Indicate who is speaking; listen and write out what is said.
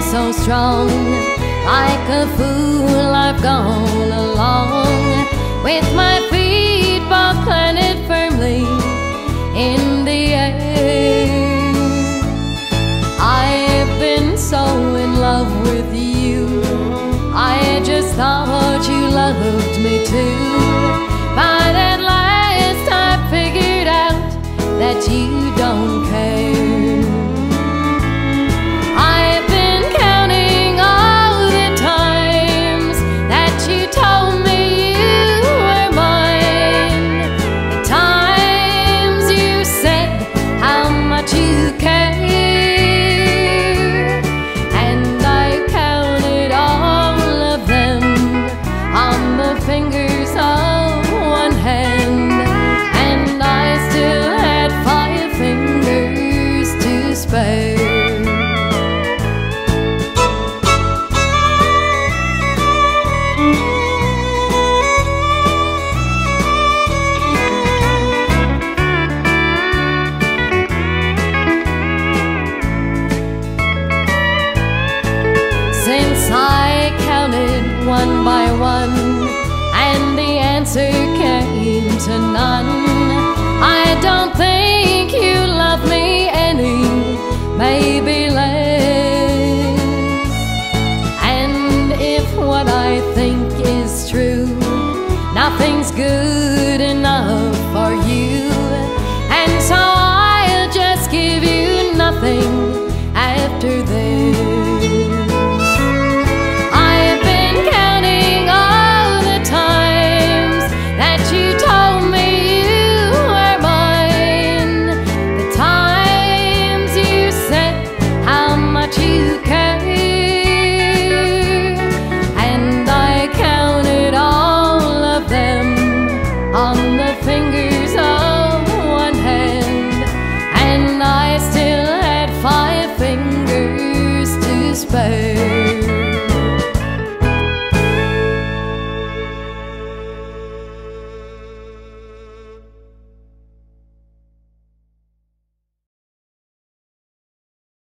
Speaker 1: so strong. Like a fool I've gone along, with my feet both planted firmly in the air. I've been so in love with you, I just thought you loved me too. But at last I figured out that you don't care. I've been counting all the times that you told me you were mine, the times you said how much you care, and I counted all of them on the fingers of one hand, and I still had 5 fingers to spare. Since I counted one by one and the answer came to none,